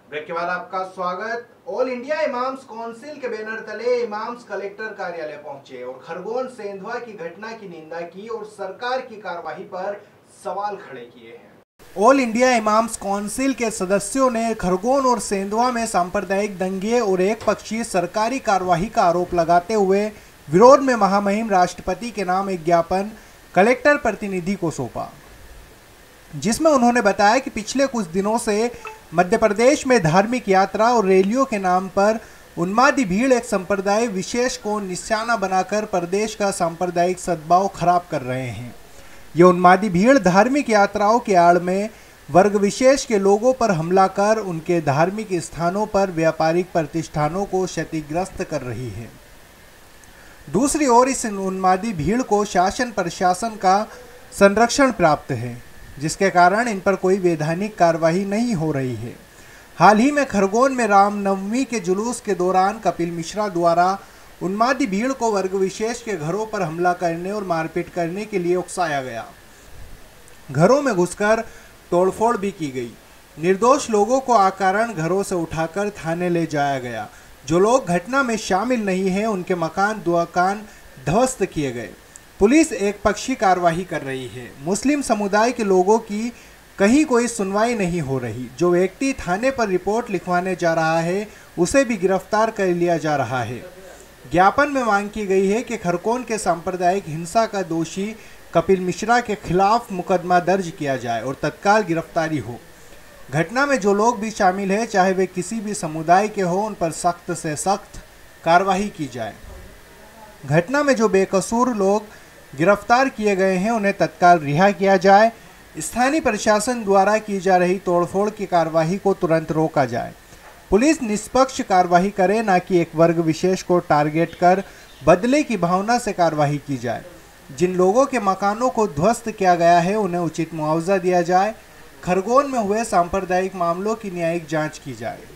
Break के बाद आपका स्वागत। ऑल इंडिया इमाम्स काउंसिल के बैनर तले इमाम्स कलेक्टर कार्यालय पहुंचे और खरगोन सेंधवा की घटना की निंदा की और सरकार की कार्रवाई पर सवाल खड़े किए हैं। ऑल इंडिया इमाम्स काउंसिल के सदस्यों ने खरगोन और सेंधवा में सांप्रदायिक दंगे और एक पक्षीय सरकारी कार्रवाई का आरोप लगाते हुए विरोध में महामहिम राष्ट्रपति के नाम एक ज्ञापन कलेक्टर प्रतिनिधि को सौंपा, जिसमें उन्होंने बताया कि पिछले कुछ दिनों से मध्य प्रदेश में धार्मिक यात्रा और रैलियों के नाम पर उन्मादी भीड़ एक संप्रदाय विशेष को निशाना बनाकर प्रदेश का सांप्रदायिक सद्भाव खराब कर रहे हैं। ये उन्मादी भीड़ धार्मिक यात्राओं के आड़ में वर्ग विशेष के लोगों पर हमला कर उनके धार्मिक स्थानों पर व्यापारिक प्रतिष्ठानों को क्षतिग्रस्त कर रही है। दूसरी ओर इस उन्मादी भीड़ को शासन प्रशासन का संरक्षण प्राप्त है, जिसके कारण इन पर कोई वैधानिक कार्रवाई नहीं हो रही है। हाल ही में खरगोन में रामनवमी के जुलूस के दौरान कपिल मिश्रा द्वारा उन्मादी भीड़ को वर्ग विशेष के घरों पर हमला करने और मारपीट करने के लिए उकसाया गया। घरों में घुसकर तोड़फोड़ भी की गई। निर्दोष लोगों को अकारण घरों से उठाकर थाने ले जाया गया। जो लोग घटना में शामिल नहीं हैं उनके मकान दुकान ध्वस्त किए गए। पुलिस एक पक्षी कार्रवाई कर रही है। मुस्लिम समुदाय के लोगों की कहीं कोई सुनवाई नहीं हो रही। जो व्यक्ति थाने पर रिपोर्ट लिखवाने जा रहा है उसे भी गिरफ्तार कर लिया जा रहा है। ज्ञापन में मांग की गई है कि खरगोन के सांप्रदायिक हिंसा का दोषी कपिल मिश्रा के खिलाफ मुकदमा दर्ज किया जाए और तत्काल गिरफ्तारी हो। घटना में जो लोग भी शामिल हैं, चाहे वे किसी भी समुदाय के हो, उन पर सख्त से सख्त कार्रवाई की जाए। घटना में जो बेकसूर लोग गिरफ्तार किए गए हैं उन्हें तत्काल रिहा किया जाए। स्थानीय प्रशासन द्वारा की जा रही तोड़फोड़ की कार्रवाई को तुरंत रोका जाए। पुलिस निष्पक्ष कार्रवाई करे, न कि एक वर्ग विशेष को टारगेट कर बदले की भावना से कार्रवाई की जाए। जिन लोगों के मकानों को ध्वस्त किया गया है उन्हें उचित मुआवजा दिया जाए। खरगोन में हुए सांप्रदायिक मामलों की न्यायिक जांच की जाए।